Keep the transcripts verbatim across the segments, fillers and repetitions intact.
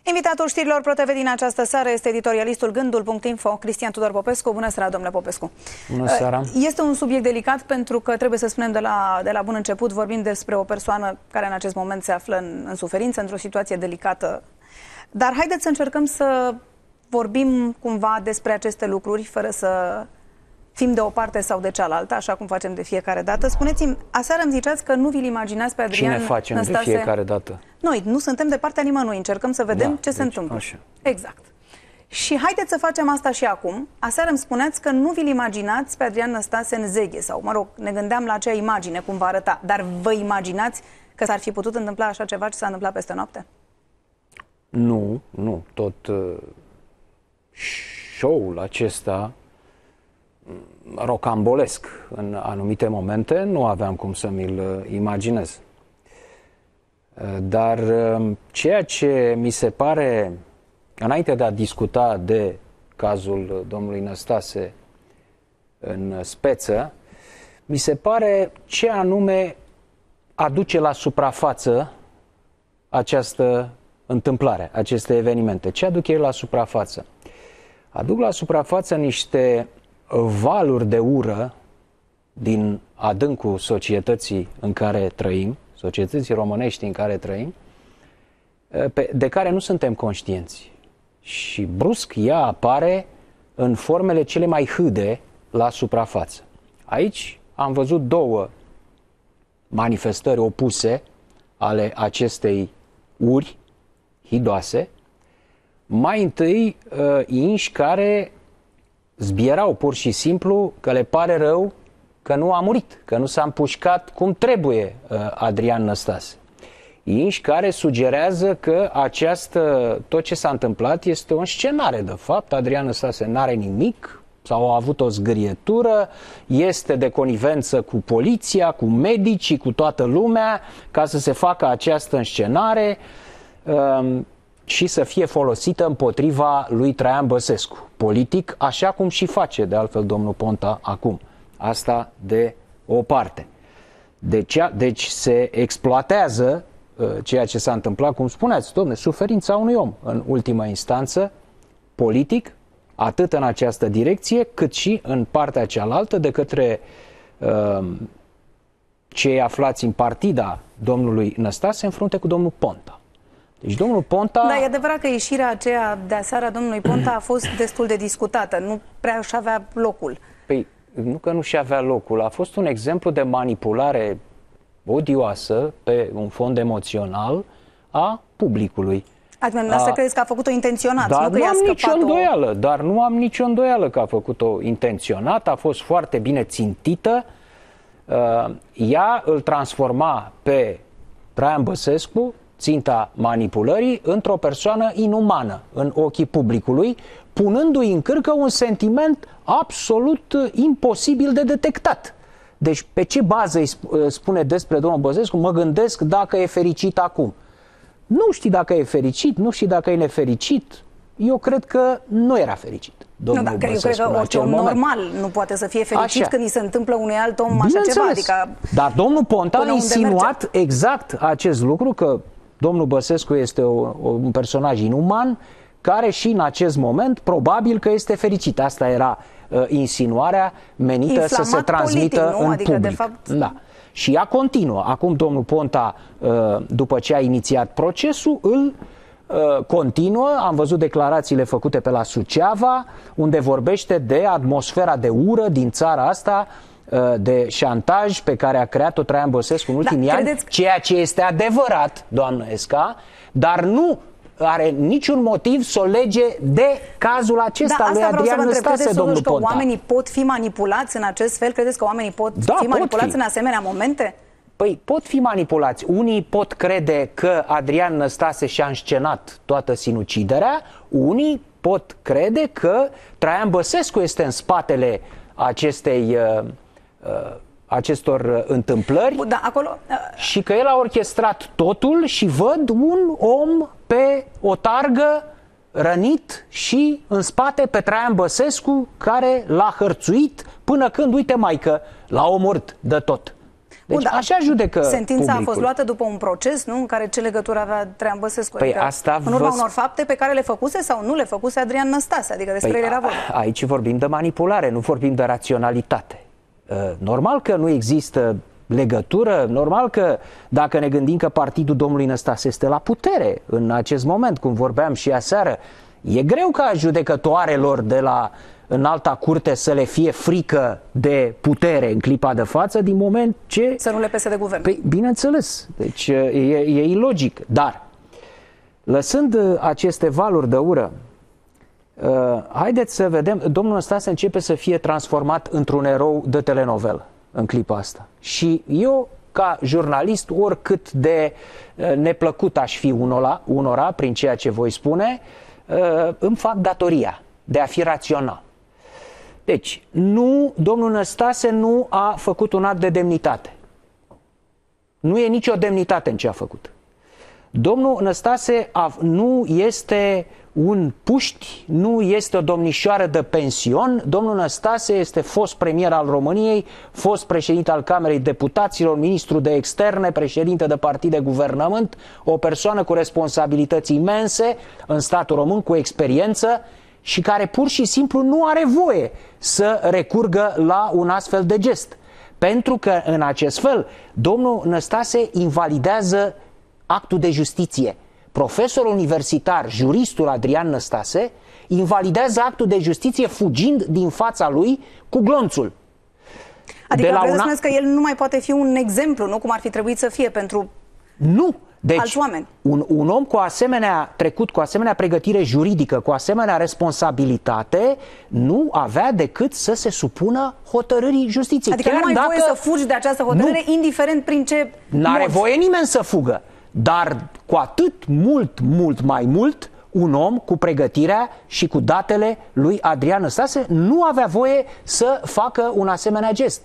Invitatul știrilor ProTV din această seară este editorialistul Gândul punct info, Cristian Tudor Popescu. Bună seara, domnule Popescu. Bună seara. Este un subiect delicat pentru că, trebuie să spunem de la, de la bun început, vorbim despre o persoană care în acest moment se află în, în suferință, într-o situație delicată. Dar haideți să încercăm să vorbim cumva despre aceste lucruri, fără să fim de o parte sau de cealaltă, așa cum facem de fiecare dată. Spuneți-mi, aseară îmi ziceați că nu vi-l imaginați pe Adrian Cine facem Năstase... de fiecare dată? Noi, nu suntem de partea nimănui, încercăm să vedem da, ce se deci, întâmplă. Așa. Exact. Și haideți să facem asta și acum. Aseară îmi spuneați că nu vi-l imaginați pe Adrian Năstase în zeghe, sau, mă rog, ne gândeam la acea imagine, cum va arăta. Dar vă imaginați că s-ar fi putut întâmpla așa ceva ce s-a întâmplat peste noapte? Nu, nu. Tot uh, show-ul acesta rocambolesc în anumite momente, nu aveam cum să mi-l imaginez. Dar ceea ce mi se pare, înainte de a discuta de cazul domnului Năstase în speță, mi se pare ce anume aduce la suprafață această întâmplare, aceste evenimente. Ce aduc ei la suprafață? Aduc la suprafață niște valuri de ură din adâncul societății în care trăim, societății românești în care trăim, de care nu suntem conștienți. Și brusc ea apare în formele cele mai hâde la suprafață. Aici am văzut două manifestări opuse ale acestei uri hidoase. Mai întâi, inși care zbierau pur și simplu că le pare rău că nu a murit, că nu s-a împușcat cum trebuie Adrian Năstase. Inși care sugerează că această, tot ce s-a întâmplat este o înscenare, de fapt. Adrian Năstase n-are nimic sau a avut o zgârietură, este de conivență cu poliția, cu medicii, cu toată lumea, ca să se facă această înscenare um, și să fie folosită împotriva lui Traian Băsescu, politic, așa cum și face de altfel domnul Ponta acum. Asta de o parte. Deci, deci se exploatează uh, ceea ce s-a întâmplat, cum spuneați, domne, suferința unui om, în ultimă instanță, politic, atât în această direcție, cât și în partea cealaltă, de către uh, cei aflați în partida domnului Năstase în frunte cu domnul Ponta. Deci domnul Ponta... Da, e adevărat că ieșirea aceea de aseară a domnului Ponta a fost destul de discutată, nu prea își avea locul. Păi, nu că nu și avea locul, a fost un exemplu de manipulare odioasă pe un fond emoțional a publicului. Adică, asta credeți că a făcut-o intenționat? Dar nu, că nu am nicio îndoială, o... dar nu am nicio îndoială că a făcut-o intenționat, a fost foarte bine țintită. Ea îl transforma pe Traian Băsescu, ținta manipulării, într-o persoană inumană în ochii publicului, punându-i în cârcă un sentiment absolut imposibil de detectat. Deci pe ce bază îi spune despre domnul Băsescu, mă gândesc dacă e fericit acum. Nu știi dacă e fericit, nu știi dacă e nefericit. Eu cred că nu era fericit. Nu, dar eu cred că orice om normal nu poate să fie fericit așa, când îi se întâmplă unui alt om așa ceva. Adică, dar domnul Ponta a insinuat merge. exact acest lucru, că domnul Băsescu este o, un personaj inuman, care și în acest moment probabil că este fericit. Asta era uh, insinuarea menită inflamat să se transmită politic, în adică, public. De fapt... Da. Și ea continuă. Acum domnul Ponta, uh, după ce a inițiat procesul, îl uh, continuă. Am văzut declarațiile făcute pe la Suceava, unde vorbește de atmosfera de ură din țara asta, de șantaj pe care a creat-o Traian Băsescu în ultimii da, ani, ceea ce este adevărat, doamnă Esca, dar nu are niciun motiv să o lege de cazul acesta da, lui Adrian Năstase, domnul Ponta. Că oamenii pot fi manipulați în acest fel? Credeți că oamenii pot da, fi manipulați pot fi. în asemenea momente? Păi pot fi manipulați. Unii pot crede că Adrian Năstase și-a înscenat toată sinuciderea, unii pot crede că Traian Băsescu este în spatele acestei uh, acestor întâmplări da, acolo, uh... și că el a orchestrat totul și văd un om pe o targă rănit și în spate pe Traian Băsescu care l-a hărțuit până când, uite maică, l-a omorât de tot. Deci Bun, așa judecă sentința publicul. a fost luată după un proces, nu? În care ce legătură avea Traian Băsescu? Păi adică asta în urma vă... unor fapte pe care le făcuse sau nu le făcuse Adrian Năstase, adică despre păi, el era vorba. Aici vorbim de manipulare, nu vorbim de raționalitate. Normal că nu există legătură, normal că dacă ne gândim că partidul domnului Năstase este la putere în acest moment, cum vorbeam și aseară, e greu ca judecătoarelor de la înalta curte să le fie frică de putere în clipa de față, din moment ce... Să nu le pese de guvern. Păi, bineînțeles, deci e, e ilogic, dar lăsând aceste valuri de ură, uh, haideți să vedem, domnul Năstase începe să fie transformat într-un erou de telenovelă în clipa asta. Și eu, ca jurnalist, oricât de uh, neplăcut aș fi unora, unora prin ceea ce voi spune, uh, îmi fac datoria de a fi rațional. Deci, nu, domnul Năstase nu a făcut un act de demnitate. Nu e nicio demnitate în ce a făcut. Domnul Năstase a, nu este un puști, nu este o domnișoară de pension. Domnul Năstase este fost premier al României, fost președinte al Camerei Deputaților, ministru de externe, președinte de partid de guvernământ, o persoană cu responsabilități imense în statul român, cu experiență, și care pur și simplu nu are voie să recurgă la un astfel de gest. Pentru că în acest fel domnul Năstase invalidează actul de justiție. Profesorul universitar, juristul Adrian Năstase, invalidează actul de justiție fugind din fața lui cu glonțul. Adică vreți să spuneți că el nu mai poate fi un exemplu, nu cum ar fi trebuit să fie pentru nu. Deci, alți oameni. Un, un om cu asemenea trecut, cu asemenea pregătire juridică, cu asemenea responsabilitate, nu avea decât să se supună hotărârii justiției. Adică Chiar nu ai dacă... voie să fugi de această hotărâre, nu. indiferent prin ce N-are mod. voie nimeni să fugă, dar cu atât mult, mult mai mult, un om cu pregătirea și cu datele lui Adrian Năstase nu avea voie să facă un asemenea gest.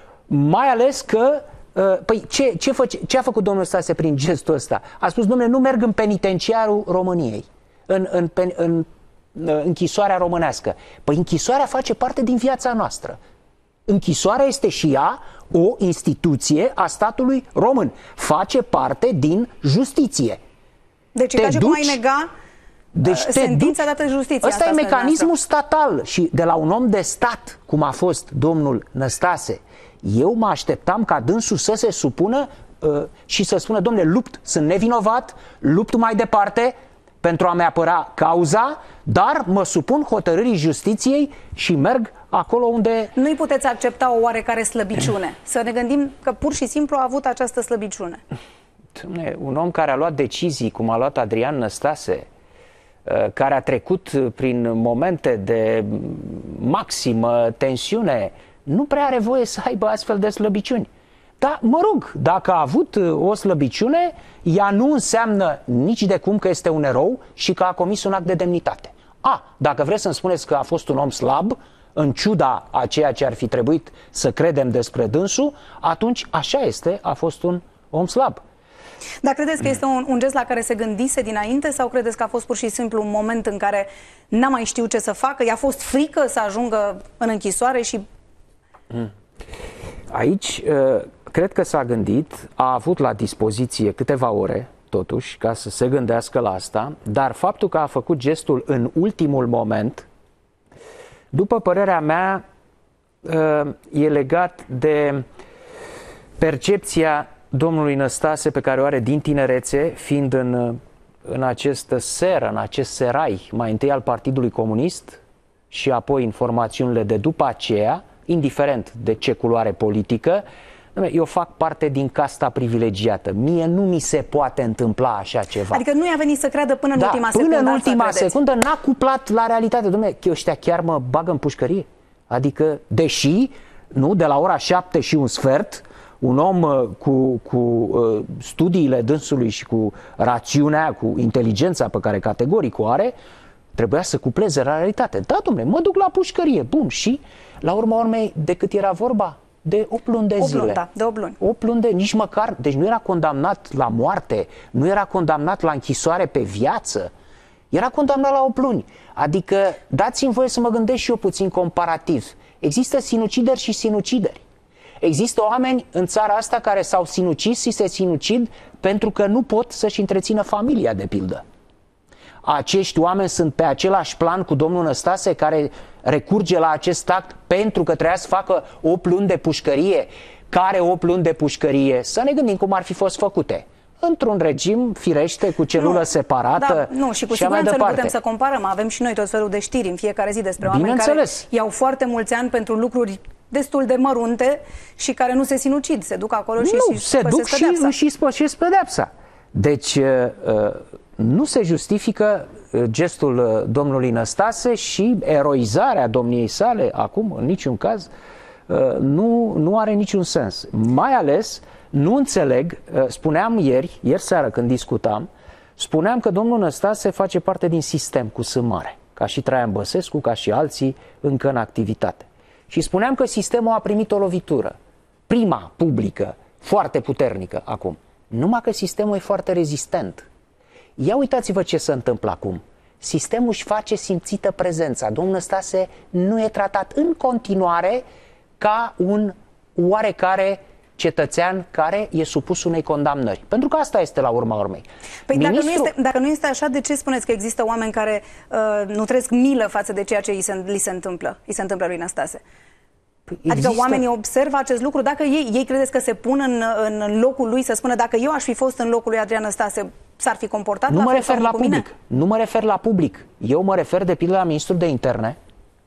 Mai ales că Păi ce, ce, făce, ce a făcut domnul Năstase prin gestul ăsta? A spus, domnule, nu merg în penitenciarul României, în, în, în, în, în închisoarea românească. Păi închisoarea face parte din viața noastră. Închisoarea este și ea o instituție a statului român. Face parte din justiție. Deci e ca și cum ai nega deci sentința dată justiție. Ăsta e mecanismul statal și de la un om de stat, cum a fost domnul Năstase, eu mă așteptam ca dânsul să se supună uh, și să spună, domnule, lupt, sunt nevinovat, lupt mai departe pentru a-mi apăra cauza, dar mă supun hotărârii justiției și merg acolo unde... Nu-i puteți accepta o oarecare slăbiciune? Să ne gândim că pur și simplu a avut această slăbiciune. Dom'le, un om care a luat decizii, cum a luat Adrian Năstase, uh, care a trecut prin momente de maximă tensiune, nu prea are voie să aibă astfel de slăbiciuni. Dar, mă rog, dacă a avut o slăbiciune, ea nu înseamnă nici de cum că este un erou și că a comis un act de demnitate. A, dacă vreți să-mi spuneți că a fost un om slab, în ciuda a ceea ce ar fi trebuit să credem despre dânsul, atunci așa este, a fost un om slab. Dar credeți că este un, un gest la care se gândise dinainte sau credeți că a fost pur și simplu un moment în care n-a mai știut ce să facă, i-a fost frică să ajungă în închisoare și... Aici, cred că s-a gândit, a avut la dispoziție câteva ore, totuși, ca să se gândească la asta, dar faptul că a făcut gestul în ultimul moment, după părerea mea, e legat de percepția domnului Năstase pe care o are din tinerețe, fiind în, în acest ser, în acest serai, mai întâi al Partidului Comunist și apoi în formațiunile de după aceea, indiferent de ce culoare politică, eu fac parte din casta privilegiată. Mie nu mi se poate întâmpla așa ceva. Adică nu i-a venit să creadă până în da, ultima până secundă. Până în ultima secundă n-a cuplat la realitate. Dom'le, ăștia chiar mă bagă în pușcărie. Adică, deși, nu, de la ora șapte și un sfert, un om uh, cu, cu uh, studiile dânsului și cu rațiunea, cu inteligența pe care categoric o are, trebuia să cupleze la realitate. Da, dom'le, mă duc la pușcărie, bum, și la urma urmei, de cât era vorba? De opt luni de zile. Da, de opt luni. opt luni de, nici măcar, deci nu era condamnat la moarte, nu era condamnat la închisoare pe viață, era condamnat la opt luni. Adică, dați-mi voie să mă gândesc și eu puțin comparativ. Există sinucideri și sinucideri. Există oameni în țara asta care s-au sinucis și se sinucid pentru că nu pot să-și întrețină familia, de pildă. Acești oameni sunt pe același plan cu domnul Năstase, care recurge la acest act pentru că trebuia să facă opt luni de pușcărie. Care opt luni de pușcărie? Să ne gândim cum ar fi fost făcute. Într-un regim, firește, cu celulă nu, separată. Da, nu, și cu siguranță nu putem să comparăm. Avem și noi tot felul de știri în fiecare zi despre oameni care iau foarte mulți ani pentru lucruri destul de mărunte și care nu se sinucid, se duc acolo și nu, se duc și și spășesc pedepsa. Deci nu se justifică gestul domnului Năstase și eroizarea domniei sale acum, în niciun caz, nu, nu are niciun sens. Mai ales nu înțeleg, spuneam ieri, ieri seară când discutam, spuneam că domnul Năstase face parte din sistem cu S mare, ca și Traian Băsescu, ca și alții încă în activitate. Și spuneam că sistemul a primit o lovitură, prima publică, foarte puternică acum. Numai că sistemul e foarte rezistent. Ia uitați-vă ce se întâmplă acum. Sistemul își face simțită prezența. Domnul Năstase nu e tratat în continuare ca un oarecare cetățean care e supus unei condamnări. Pentru că asta este la urma urmei. Păi Ministru... dacă, nu este, dacă nu este așa, de ce spuneți că există oameni care uh, nu trăiesc milă față de ceea ce li se, li se întâmplă, li se întâmplă lui Năstase? Păi adică există... oamenii observă acest lucru? Dacă ei, ei credeți că se pun în, în locul lui, să spună, dacă eu aș fi fost în locul lui Adrian Năstase, s-ar fi comportat nu la mă fel refer la public. Mine? Nu mă refer la public. Eu mă refer de pildă la ministrul de interne,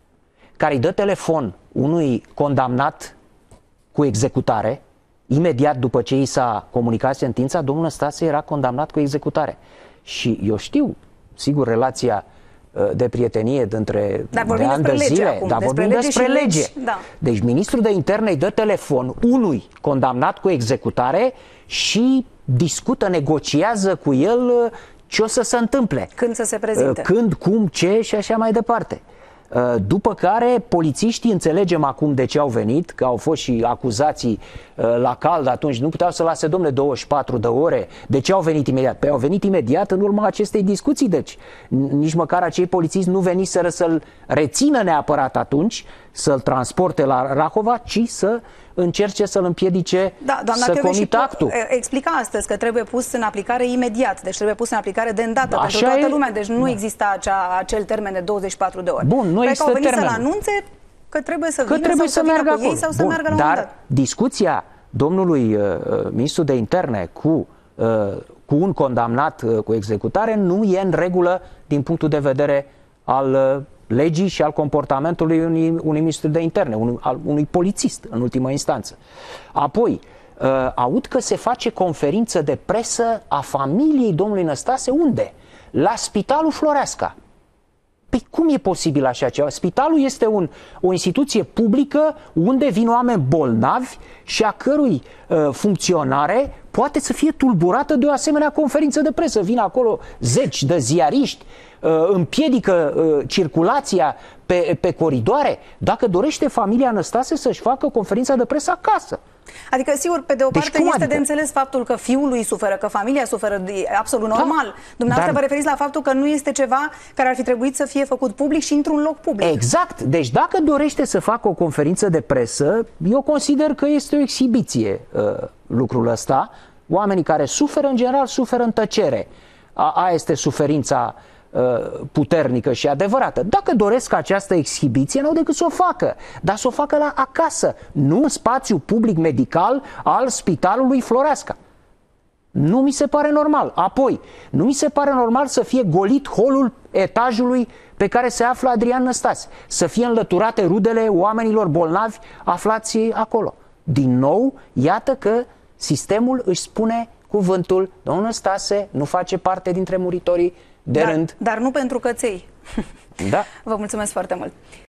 care îi dă telefon unui condamnat cu executare. Imediat după ce i s-a comunicat sentința, domnul Năstase era condamnat cu executare. Și eu știu, sigur, relația de prietenie dintre dar vorbim de ani de zile, acum, dar vorbim despre, despre lege. lege. Da. Deci ministrul de interne îi dă telefon unui condamnat cu executare și discută, negociază cu el ce o să se întâmple. Când să se prezinte. Când, cum, ce și așa mai departe. După care polițiștii, înțelegem acum de ce au venit, că au fost și acuzații la cald atunci, nu puteau să lase, domnule, douăzeci și patru de ore. De ce au venit imediat? Păi au venit imediat în urma acestei discuții, deci nici măcar acei polițiști nu veniseră să-l rețină neapărat atunci, să-l transporte la Rahova, ci să încerce să-l împiedice da, să comită actul. Explica astăzi că trebuie pus în aplicare imediat, deci trebuie pus în aplicare de îndată așa pentru toată e... lumea, deci nu da. exista acea, acel termen de douăzeci și patru de ore. Bun, nu există termen. Că au venit să-l anunțe că trebuie să că vină trebuie sau să, să meargă vină cu ei sau să Bun, meargă la un dar moment dat. Discuția domnului uh, ministru de interne cu, uh, cu un condamnat uh, cu executare nu e în regulă din punctul de vedere al uh, legii și al comportamentului unui, unui ministru de interne, unui, al, unui polițist în ultimă instanță. Apoi, uh, aud că se face conferință de presă a familiei domnului Năstase, unde? La Spitalul Floreasca. Păi cum e posibil așa ceva? Spitalul este un, o instituție publică unde vin oameni bolnavi și a cărui uh, funcționare poate să fie tulburată de o asemenea conferință de presă. Vin acolo zeci de ziariști, uh, împiedică uh, circulația pe, pe coridoare. Dacă dorește familia Năstase să-și facă conferința de presă acasă. Adică, sigur, pe de o deci parte este adică? de înțeles faptul că fiul lui suferă, că familia suferă, e absolut normal. Da, dumneavoastră dar... vă referiți la faptul că nu este ceva care ar fi trebuit să fie făcut public și într-un loc public. Exact. Deci dacă dorește să facă o conferință de presă, eu consider că este o exhibiție uh, lucrul ăsta. Oamenii care suferă, în general, suferă în tăcere. A, aia este suferința puternică și adevărată. Dacă doresc această exhibiție, n-au decât să o facă, dar să o facă la acasă, nu în spațiu public medical al Spitalului Floreasca. Nu mi se pare normal. Apoi, nu mi se pare normal să fie golit holul etajului pe care se află Adrian Năstase, să fie înlăturate rudele oamenilor bolnavi aflați acolo. Din nou, iată că sistemul își spune cuvântul, domnul Năstase nu face parte dintre muritorii de dar, rând. Dar nu pentru căței. Da. Vă mulțumesc foarte mult.